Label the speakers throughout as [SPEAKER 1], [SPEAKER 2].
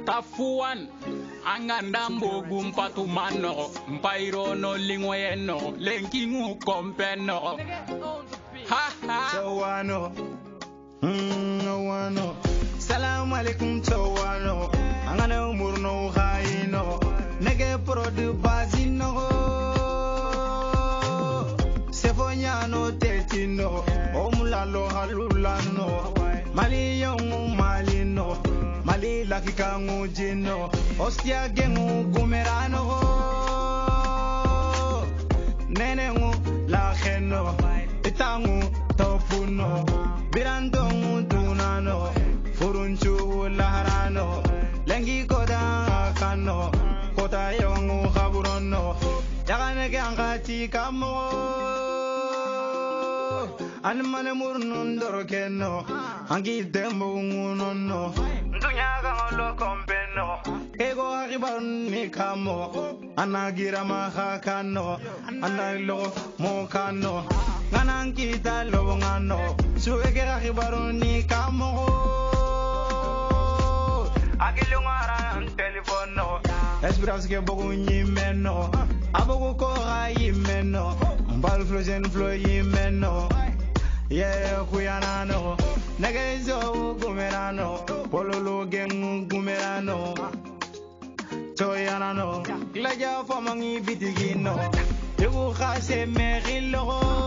[SPEAKER 1] tafuan anganda mbogu mpatumano mpairono lingweno lenkingu kompeno ha ha
[SPEAKER 2] Tawano wano Salam alaikum tawano angana umurno khaino nege produ bazino sefonyano tetino omulalo halulano mali yongu malino mali lakikangu jino ostia gengu gumerano nenengu la kheno itangu topuno birandongu dunano furunchu laharano lengi koda kano kota yongu khaburono yagane gangati kamo anmane murnun dorokeno angi dembo ngunono dunya gangolo kompeno ego akibarni kamo anagira mahakano analo mokano gananki talo ngano suege akibarni kamo akilungara telefono esperance ke bogu nyimeno abogu ko ayimeno mbal flojen flo yimeno yeah kuyanano nagezo gumerano pololo gengu gumerano toyanano laja famangi bitigino yugo khase merilo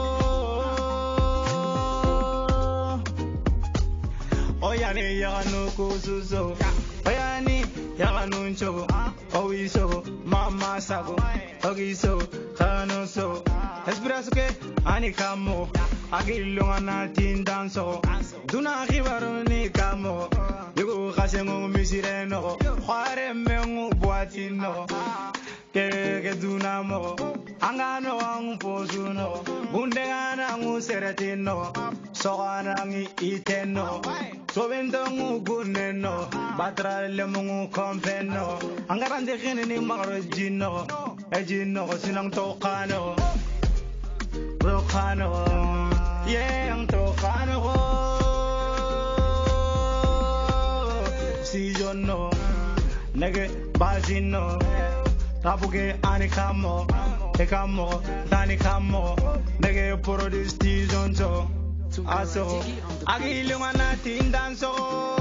[SPEAKER 2] oyani yanu kususo oyani yanu ncho owiso mama sago ogiso khanoso esperance ke ani kamo agilungana tindanso duna khibaroni kamo yugo khasengo misireno khare mengu boatino ke dunamo angano ang posuno bundengana ngu seretino soanangi iteno sobendongu guneno batrale mungu kompeno angarande khini marojino ejino sinang tokano rokano yang tokano si jono nege bazino tabuke anikamo ekamo tanikamo nege produce tizonzo aso agilungana tindanso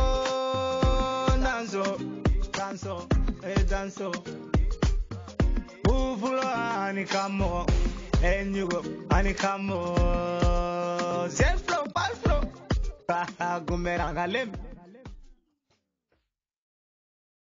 [SPEAKER 2] danso ufulo anikamo enyugo anikamo zeflo paslo gumeranga lem